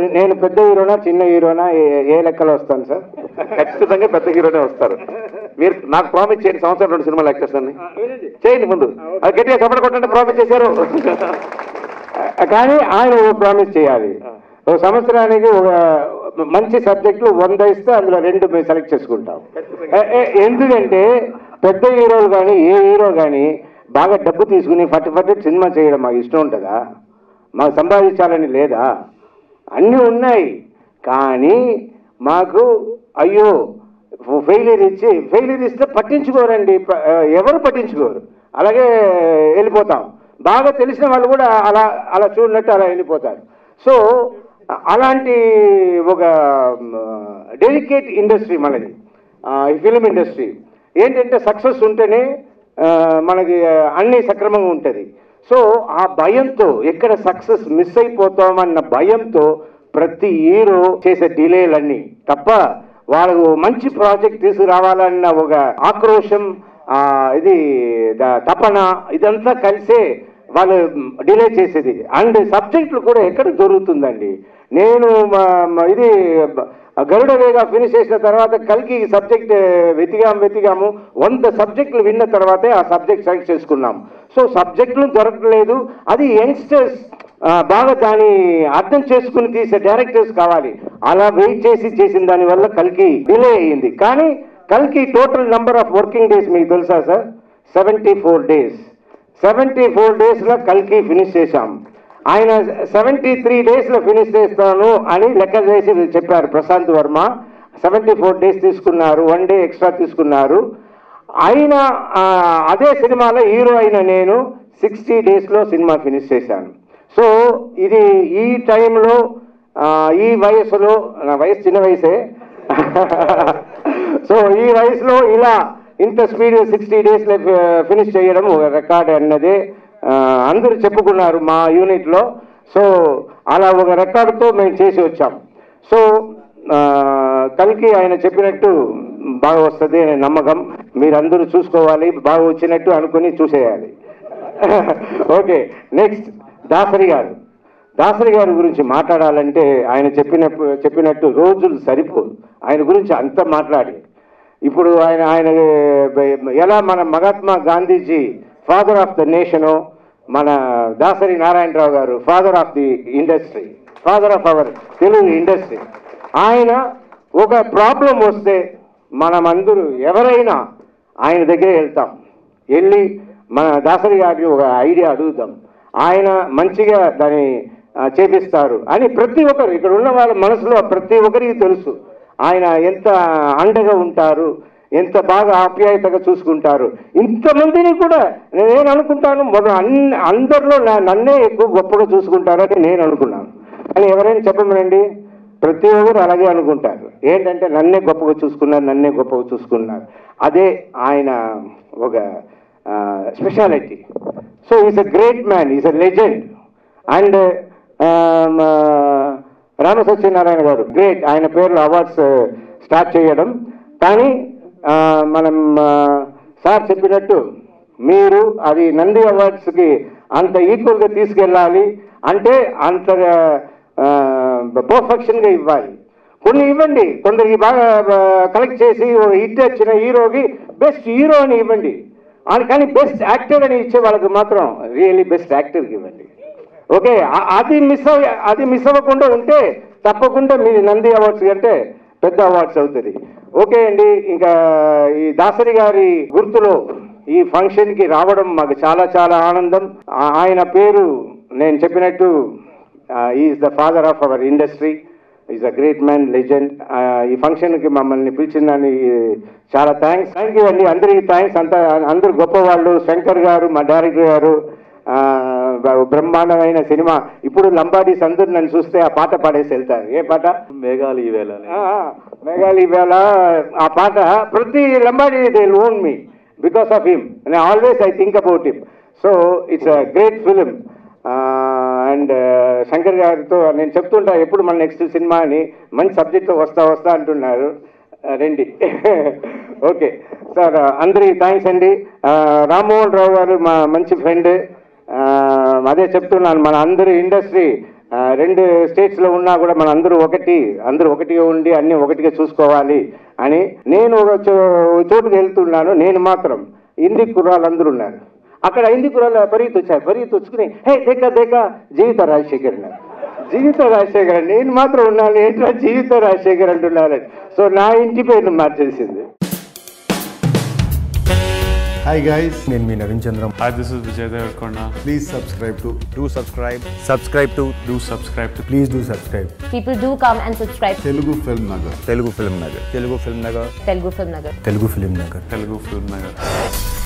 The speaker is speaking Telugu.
నేను పెద్ద హీరోనా చిన్న హీరోనా ఏ లెక్కలో వస్తాను సార్? ఖచ్చితంగా పెద్ద హీరోనే వస్తారు. మీరు నాకు ప్రామిస్ చేయండి, సంవత్సరం 2 సినిమాలు యాక్ట్ చేస్తాను చేయండి. ముందు అది గట్టిగా చప్పట కొట్టండి. ప్రామిస్ చేశారు. కానీ ఆయన ప్రామిస్ చేయాలి. ఒక సంవత్సరానికి ఒక మంచి సబ్జెక్టులు 100 ఇస్తే అందులో 2 మేము సెలెక్ట్ చేసుకుంటాం. ఎందుకంటే పెద్ద హీరోలు కానీ ఏ హీరో కానీ బాగా డబ్బు తీసుకుని ఫట్ సినిమా చేయడం మాకు ఇష్టం ఉంటుందా? మాకు సంపాదించాలని లేదా? అన్నీ ఉన్నాయి, కానీ మాకు అయ్యో ఫెయిలియర్ ఇస్తే పట్టించుకోరండి. ఎవరు పట్టించుకోరు, అలాగే వెళ్ళిపోతాం. బాగా తెలిసిన వాళ్ళు కూడా అలా చూడనట్టు అలా వెళ్ళిపోతారు. సో అలాంటి ఒక డెలికేట్ ఇండస్ట్రీ మనది ఫిలిం ఇండస్ట్రీ. ఏంటంటే సక్సెస్ ఉంటేనే మనకి అన్నీ సక్రమంగా ఉంటుంది. సో ఆ భయంతో ఎక్కడ సక్సెస్ మిస్ అయిపోతామన్న భయంతో ప్రతి హీరో చేసే డిలేలన్నీ తప్ప వాళ్ళకు మంచి ప్రాజెక్ట్ తీసుకురావాలన్న ఒక ఆక్రోశం, ఇది తపన, ఇదంతా కలిసే వాళ్ళు డిలే చేసేది. అండ్ సబ్జెక్టులు కూడా ఎక్కడ దొరుకుతుందండి? నేను ఇది గరుడ వేగ ఫినిష్ చేసిన తర్వాత కల్కి సబ్జెక్ట్ వెతికాము. 100 సబ్జెక్టులు విన్న తర్వాతే ఆ సబ్జెక్ట్ సెలెక్ట్ చేసుకున్నాం. సో సబ్జెక్టులు దొరకలేదు. అది యంగ్స్టర్స్ బాగా దాన్ని అర్థం చేసుకుని తీసే డైరెక్టర్స్ కావాలి. అలా వెయిట్ చేసిన దానివల్ల కల్కి డిలే అయ్యింది. కానీ కల్కి total number of working days మీకు తెలుసా సార్? 74 days. 74 daysలో కల్కి ఫినిష్ చేశాం. ఆయన 73 daysలో ఫినిష్ చేస్తాను అని లెక్క చేసి చెప్పారు ప్రశాంత్ వర్మ. 74 days తీసుకున్నారు, 1 day ఎక్స్ట్రా తీసుకున్నారు. ఆయన అదే సినిమాలో హీరో అయిన నేను 60 daysలో సినిమా ఫినిష్ చేశాను. సో ఇది ఈ టైంలో ఈ వయసులో, నా వయసు చిన్న వయసే, సో ఈ వయసులో ఇలా ఇంత స్పీడ్ 60 daysలో ఫినిష్ చేయడం ఒక రికార్డ్ అన్నదే అందరూ చెప్పుకున్నారు మా యూనిట్లో. సో అలా ఒక రికార్డుతో మేము చేసి వచ్చాం. సో కల్కి ఆయన చెప్పినట్టు బాగా వస్తుంది అనే నమ్మకం. మీరందరూ చూసుకోవాలి, బాగా వచ్చినట్టు అనుకుని చూసేయాలి. ఓకే, నెక్స్ట్ దాసరి గారి గురించి మాట్లాడాలంటే ఆయన చెప్పినట్టు రోజులు సరిపోదు. ఆయన గురించి అంత మాట్లాడి ఇప్పుడు ఆయన ఎలా మన Mahatma Gandhiji father of the nation, మన దాసరి నారాయణరావు గారు father of the industry, father of our Telugu industry. ఆయన ఒక ప్రాబ్లం వస్తే మనమందరూ ఎవరైనా ఆయన దగ్గరే వెళ్ళి మన దాసరి గారికి ఒక ఐడియా అడుగుతాం. ఆయన మంచిగా దాన్ని చేపిస్తారు అని ప్రతి ఒక్కరు ఇక్కడ ఉన్న వాళ్ళ మనసులో ప్రతి ఒక్కరికి తెలుసు. ఆయన ఎంత అండగా ఉంటారు, ఎంత బాగా ఆప్యాయతగా చూసుకుంటారు. ఇంతమందిని కూడా నేను అనుకుంటాను అందరిలో నన్నే ఎక్కువ గొప్పగా చూసుకుంటారని నేను అనుకున్నాను. అని ఎవరైనా చెప్పమనండి, ప్రతి ఒక్కరు అలాగే అనుకుంటారు. ఏంటంటే నన్నే గొప్పగా చూసుకున్నారు. అదే ఆయన ఒక speciality. So is a great man, is a legend. And Rama Satyanarayana గారు గ్రేట్, ఆయన పేర్లు అవార్డ్స్ స్టార్ట్ చేయడం. కానీ మనం సార్ చెప్పినట్టు మీరు అది నంది అవార్డ్స్కి అంత ఈక్వల్గా తీసుకెళ్ళాలి అంటే అంత పర్ఫెక్షన్గా ఇవ్వాలి. కొన్ని ఇవ్వండి, కొందరికి బాగా కలెక్ట్ చేసి హిట్ వచ్చిన హీరోకి బెస్ట్ హీరో అని ఇవ్వండి. కానీ బెస్ట్ యాక్టర్ అని ఇచ్చే వాళ్ళకి మాత్రం రియల్లీ బెస్ట్ యాక్టర్కి ఇవ్వండి. ఓకే, అది మిస్ అవ్వకుండా ఉంటే తప్పకుండా మీ నంది అవార్డ్స్ కంటే పెద్ద అవార్డ్స్ అవుతుంది. ఓకే అండి, ఇంకా ఈ దాసరి గారి గుర్తులో ఈ ఫంక్షన్కి రావడం మాకు చాలా చాలా ఆనందం. ఆయన పేరు నేను చెప్పినట్టు is the father of our industry, is a great man, legend. ఈ ఫంక్షన్కి మమ్మల్ని పిలిచిందని చాలా థ్యాంక్స్. థ్యాంక్ యూ అండి, అందరికీ థ్యాంక్స్. అందరూ గొప్పవాళ్ళు. శంకర్ గారు మా డైరెక్టర్ గారు, బ్రహ్మాండమైన సినిమా. ఇప్పుడు లంబాడీస్ అందరూ నన్ను చూస్తే ఆ పాట పాడేసి వెళ్తారు. ఏ పాట? మేఘాలు ఈవేళ. ఆ పాట ప్రతి Lambadi they own me because of him. Always I think about him. So it's a great film. And Shankar గారితో నేను చెప్తుంటా ఎప్పుడు మన నెక్స్ట్ సినిమా అని. మంచి సబ్జెక్ట్తో వస్తా అంటున్నారు. రండి. ఓకే సార్, అందరికీ థ్యాంక్స్ అండి. రామ్మోహన్ రావు గారు మా మంచి ఫ్రెండ్. అదే చెప్తున్నాను, మన అందరి ఇండస్ట్రీ రెండు స్టేట్స్లో ఉన్నా కూడా మన అందరూ ఒకటిగా ఉండి అన్ని ఒకటిగా చూసుకోవాలి అని నేను ఒక చోటుకు వెళ్తున్నాను. నేను మాత్రం హిందీ కుర్రాళ్ళందరూ ఉన్నారు. అక్కడ హిందీ కుర్రాళ్ళు పరిగెత్తి వచ్చుకుని హే దేకా జీవిత రాజశేఖర్ అన్నారు. జీవిత రాజశేఖర్, నేను మాత్రం ఉన్నాను ఏంటో జీవిత రాజశేఖర్ అంటున్నారని. సో నా ఇంటి పేరును మార్చేసింది. Hi guys, నేను మీ Naveen Chandram. Hi, this is Vijay Devarkonda. Please subscribe to. Do subscribe. Do subscribe to. Please do subscribe. People do come and subscribe. Telugu FilmNagar. Telugu FilmNagar. Telugu FilmNagar. Telugu FilmNagar. Telugu FilmNagar.